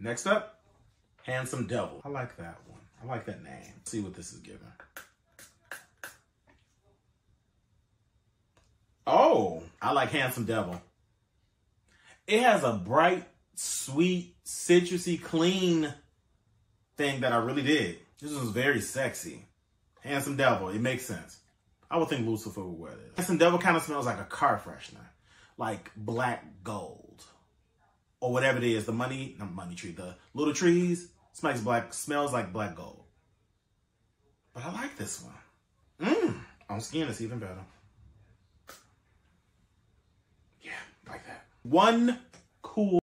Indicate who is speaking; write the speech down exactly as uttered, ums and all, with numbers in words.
Speaker 1: Next up, Handsome Devil. I like that one. I like that name. Let's see what this is giving. Oh, I like Handsome Devil. It has a bright, sweet, citrusy, clean thing that I really did. This was very sexy. Handsome Devil, it makes sense. I would think Lucifer would wear this. Handsome Devil kind of smells like a car freshener. Like black gold. Or whatever it is, the money, not money tree, the little trees, smells black, smells like black gold. But I like this one. Mmm, on skin it's even better. Yeah, like that. One cool